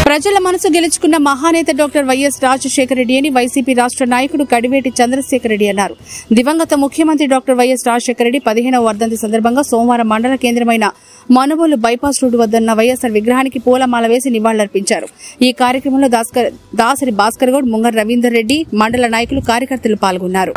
ప్రజల మనసు గెలుచుకున్న మహానేత డాక్టర్ వైఎస్ రాజశేఖర రెడ్డి అని వైసీపీ రాష్ట్ర నాయకుడు కడివేటి చంద్రశేఖర్ రెడ్డి అన్నారు. దివంగత ముఖ్యమంత్రి డాక్టర్ వైఎస్ రాజశేఖర రెడ్డి 15వ వర్ధంతి సందర్భంగా సోమవారం మండల కేంద్రమైన మనుబోలు బైపాస్ రోడ్డు వద్దన్న వైఎస్ఆర్ విగ్రహానికి పూలమాల వేసి నివాళులర్పించారు. ఈ కార్యక్రమంలో దాసరి భాస్కర్ గౌడ్, ముంగర్ రవీందర్ రెడ్డి, మండల నాయకులు, కార్యకర్తలు పాల్గొన్నారు.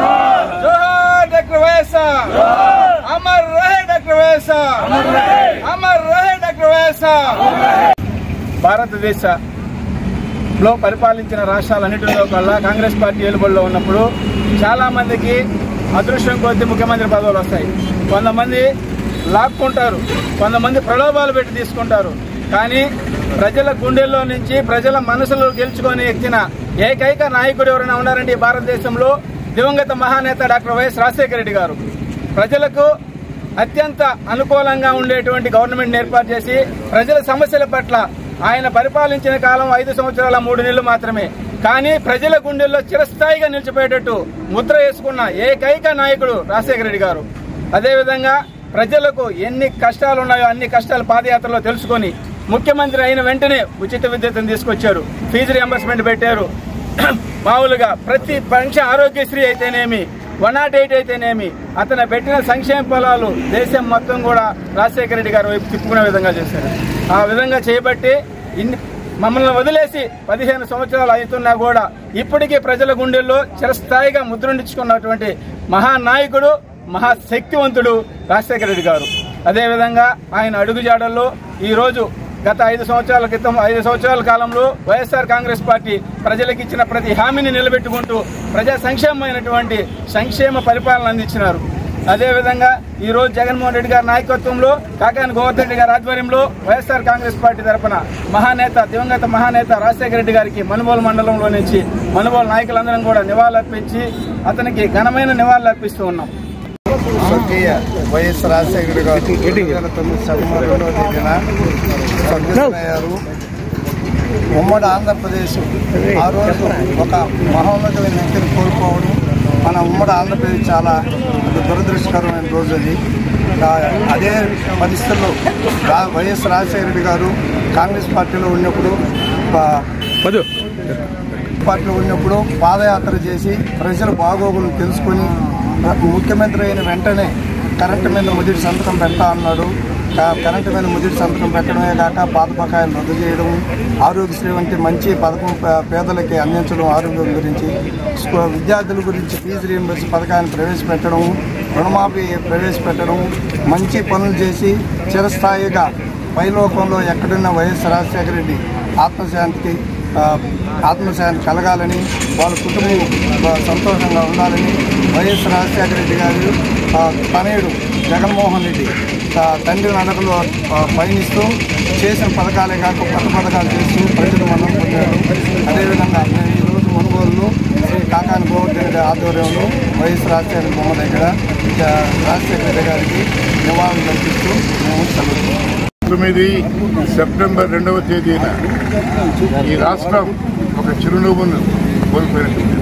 భారతదేశంలో పరిపాలించిన రాష్ట్రాలన్నింటిలో కల్లా కాంగ్రెస్ పార్టీ ఏలుబడిలో ఉన్నప్పుడు చాలా మందికి అదృష్టం కొద్దీ ముఖ్యమంత్రి పదవులు వస్తాయి. కొంతమంది లాక్కుంటారు, కొంతమంది ప్రలోభాలు పెట్టి తీసుకుంటారు. కానీ ప్రజల గుండెల్లో నుంచి ప్రజల మనసులో గెలుచుకొని ఎక్కిన ఏకైక నాయకుడు ఎవరైనా ఉన్నారంటే భారతదేశంలో దివంగత మహానేత డాక్టర్ వైఎస్ రాజశేఖర రెడ్డి గారు. ప్రజలకు అత్యంత అనుకూలంగా ఉండేటువంటి గవర్నమెంట్ ఏర్పాటు చేసి ప్రజల సమస్యల పట్ల ఆయన పరిపాలించిన కాలం 5 సంవత్సరాల 3 నెలలు మాత్రమే. కానీ ప్రజల గుండెల్లో చిరస్థాయిగా నిలిచిపోయేటట్టు ముద్ర వేసుకున్న ఏకైక నాయకుడు రాజశేఖర రెడ్డి గారు. అదేవిధంగా ప్రజలకు ఎన్ని కష్టాలు ఉన్నాయో అన్ని కష్టాలు పాదయాత్రలో తెలుసుకొని ముఖ్యమంత్రి అయిన వెంటనే ఉచిత విద్యుత్తును తీసుకొచ్చారు, ఫీజు రియంబర్స్మెంట్ పెట్టారు. మామూలుగా ప్రతి పెన్షన్, ఆరోగ్యశ్రీ అయితేనేమి, 108 అయితేనేమి, అతను పెట్టిన సంక్షేమ ఫలాలు దేశం మొత్తం కూడా రాజశేఖర రెడ్డి గారు వైపు తిప్పుకునే విధంగా చేశారు. ఆ విధంగా చేయబట్టి మమ్మల్ని వదిలేసి 15 సంవత్సరాలు అవుతున్నా కూడా ఇప్పటికీ ప్రజల గుండెల్లో చిరస్థాయిగా ముద్రించుకున్నటువంటి మహానాయకుడు, మహాశక్తివంతుడు రాజశేఖర రెడ్డి గారు. అదేవిధంగా ఆయన అడుగుజాడల్లో ఈరోజు గత 5 సంవత్సరాల క్రితం 5 సంవత్సరాల కాలంలో వైఎస్ఆర్ కాంగ్రెస్ పార్టీ ప్రజలకు ఇచ్చిన ప్రతి హామీని నిలబెట్టుకుంటూ ప్రజా సంక్షేమమైనటువంటి సంక్షేమ పరిపాలన అందించినారు. అదేవిధంగా ఈరోజు జగన్మోహన్ రెడ్డి గారి నాయకత్వంలో, కాకాని గోవర్ధన్ రెడ్డి గారి ఆధ్వర్యంలో వైఎస్ఆర్ కాంగ్రెస్ పార్టీ తరఫున దివంగత మహానేత రాజశేఖర రెడ్డి గారికి మనుబోలు మండలంలో నుంచి మనుబోలు నాయకులందరం కూడా నివాళులర్పించి అతనికి ఘనమైన నివాళులర్పిస్తూ ఉన్నాం. స్వర్గీయ వైఎస్ రాజశేఖర గారు 2009 సెప్టెంబర్ 2వ తేదీన స్వర్గస్థులయ్యారు. ఉమ్మడి ఆంధ్రప్రదేశ్ ఆ రోజు ఒక మహోన్నతమైన వ్యక్తిని కోల్పోవడం మన ఉమ్మడి ఆంధ్రప్రదేశ్ చాలా దురదృష్టకరమైన రోజు అది. అదే పరిస్థితుల్లో వైఎస్ రాజశేఖర రెడ్డి గారు కాంగ్రెస్ పార్టీలో ఉన్నప్పుడు పాదయాత్ర చేసి ప్రజల బాగోగులను తెలుసుకొని ముఖ్యమంత్రి అయిన వెంటనే కరెంటు మీద మొదటి సంతకం పెట్టా అన్నాడు. కరెంటు మీద మొదటి సంతకం పెట్టడమే కాక పాత బకాయిలు రద్దు చేయడం, ఆరోగ్యశ్రీ వంటి మంచి పథకం పేదలకి అందించడం, ఆరోగ్యం గురించి, విద్యార్థుల గురించి ఫీజు రీయింబర్స్ పథకాన్ని ప్రవేశపెట్టడం, రుణమాఫీ ప్రవేశపెట్టడం, మంచి పనులు చేసి చిరస్థాయిగా పైలోకంలో ఎక్కడున్న వైఎస్ రాజశేఖర రెడ్డి ఆత్మశాంతి కలగాలని, వాళ్ళ కుటుంబం సంతోషంగా ఉండాలని వైఎస్ రాజశేఖర రెడ్డి గారు తనయుడు జగన్మోహన్ రెడ్డి తండ్రి నడకలో పయనిస్తూ చేసిన పథకాలే కాక కొత్త పథకాలు చేస్తూ ప్రజలు మన్నన పొందారు. అదేవిధంగా ఈరోజు మనుగోలులో శ్రీ కాకాని గోవర్ధన్ రెడ్డి ఆధ్వర్యంలో వైఎస్ రాజశేఖర బొమ్మ దగ్గర రాజశేఖర రెడ్డి గారికి నివాళులు అర్పిస్తూ మేము సెలవుతున్నాం. 9 సెప్టెంబర్ 2వ తేదీన ఈ రాష్ట్రం ఒక చిరునవ్వును కోల్పోయినట్టుంది.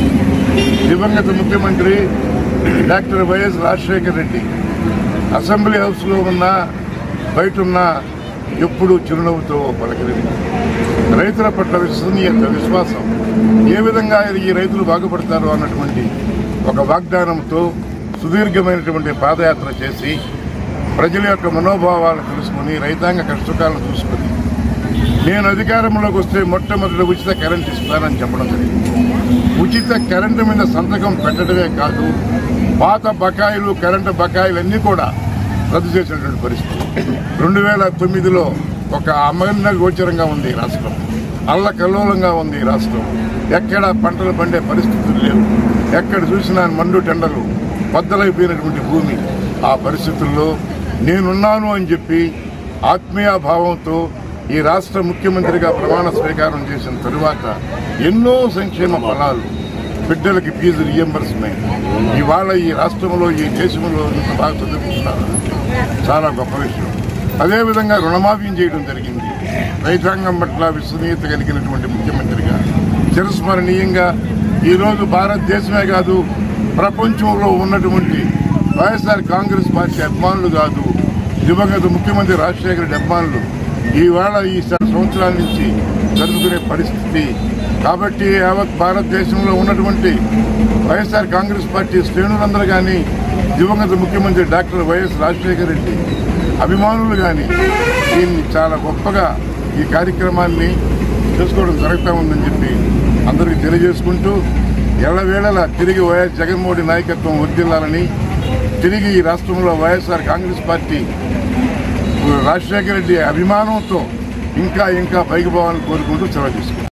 దివంగత ముఖ్యమంత్రి doctor YS Rajasekhara Reddy assembly హౌస్లో ఉన్నా బయట ఉన్నా ఎప్పుడూ చిరునవ్వుతో పలకరింది. రైతుల పట్ల విశ్వసనీయత, విశ్వాసం, ఏ విధంగా ఈ రైతులు బాగుపడతారో అన్నటువంటి ఒక వాగ్దానంతో సుదీర్ఘమైనటువంటి పాదయాత్ర చేసి ప్రజల యొక్క మనోభావాలను తెలుసుకుని రైతాంగ కష్టకాలను చూసుకుని నేను అధికారంలోకి వస్తే మొట్టమొదటి ఉచిత కరెంట్ ఇస్తానని చెప్పడం జరిగింది. ఉచిత కరెంటు మీద సంతకం పెట్టడమే కాదు, పాత బకాయిలు, కరెంటు బకాయిలన్నీ కూడా రద్దు చేసినటువంటి పరిస్థితి. 2009లో ఒక అమరణ గోచరంగా ఉంది ఈ రాష్ట్రం, అల్లకల్లోలంగా ఉంది ఈ రాష్ట్రం. ఎక్కడ పంటలు పండే పరిస్థితులు లేవు, ఎక్కడ చూసినా మండు టెండలు, బద్దలైపోయినటువంటి భూమి. ఆ పరిస్థితుల్లో నేనున్నాను అని చెప్పి ఆత్మీయభావంతో ఈ రాష్ట్ర ముఖ్యమంత్రిగా ప్రమాణ స్వీకారం చేసిన తరువాత ఎన్నో సంక్షేమ ఫలాలు, బిడ్డలకి ఫీజు రియంబర్స్మెంట్, ఇవాళ ఈ రాష్ట్రంలో, ఈ దేశంలో ఇంత బాగా చదువుకుంటున్నారు, చాలా గొప్ప విషయం. అదేవిధంగా రుణమాఫీ చేయడం జరిగింది. రైతాంగం పట్ల విశ్వసనీయత కలిగినటువంటి ముఖ్యమంత్రిగా చిరస్మరణీయంగా ఈరోజు భారతదేశమే కాదు ప్రపంచంలో ఉన్నటువంటి వైఎస్ఆర్ కాంగ్రెస్ పార్టీ అభిమానులు కాదు, దివంగత ముఖ్యమంత్రి రాజశేఖర రెడ్డి అభిమానులు ఇవాళ ఈ సంవత్సరాల నుంచి జరుపుకునే పరిస్థితి. కాబట్టి యావత్ భారతదేశంలో ఉన్నటువంటి వైఎస్ఆర్ కాంగ్రెస్ పార్టీ శ్రేణులందరూ కానీ, దివంగత ముఖ్యమంత్రి డాక్టర్ వైఎస్ రాజశేఖర రెడ్డి అభిమానులు కానీ దీన్ని చాలా గొప్పగా ఈ కార్యక్రమాన్ని చేసుకోవడం జరుగుతూ ఉందని చెప్పి అందరికీ తెలియజేసుకుంటూ, ఎల్లవేళలా తిరిగి వైఎస్ జగన్మోహన్ నాయకత్వం వర్ధిల్లాలని, తిరిగి ఈ రాష్ట్రంలో YSR congress party Rajasekhara Reddy అభిమానంతో ఇంకా ఇంకా పైకి పోవాలని కోరుకుంటూ సెలవు తీసుకుంటాం.